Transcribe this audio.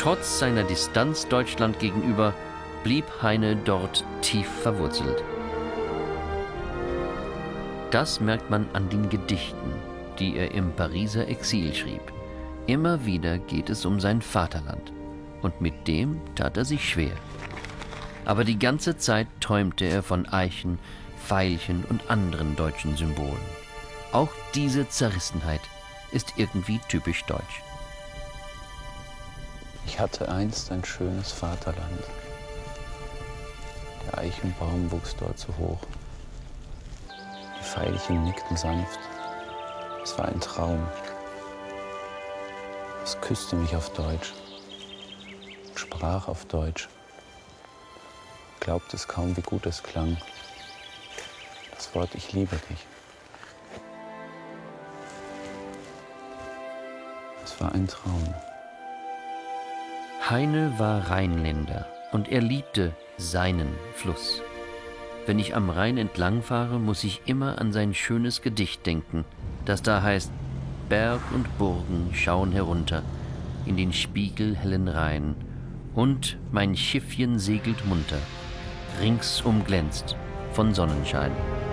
trotz seiner Distanz Deutschland gegenüber blieb Heine dort tief verwurzelt. Das merkt man an den Gedichten, die er im Pariser Exil schrieb. Immer wieder geht es um sein Vaterland. Und mit dem tat er sich schwer. Aber die ganze Zeit träumte er von Eichen, Veilchen und anderen deutschen Symbolen. Auch diese Zerrissenheit ist irgendwie typisch deutsch. Ich hatte einst ein schönes Vaterland. Der Eichenbaum wuchs dort so hoch. Die Veilchen nickten sanft. Es war ein Traum. Es küsste mich auf Deutsch und sprach auf Deutsch. Glaubte es kaum, wie gut es klang. Das Wort „Ich liebe dich". Es war ein Traum. Heine war Rheinländer und er liebte seinen Fluss. Wenn ich am Rhein entlangfahre, muss ich immer an sein schönes Gedicht denken, das da heißt: Berg und Burgen schauen herunter in den spiegelhellen Rhein, und mein Schiffchen segelt munter, ringsum glänzt von Sonnenschein.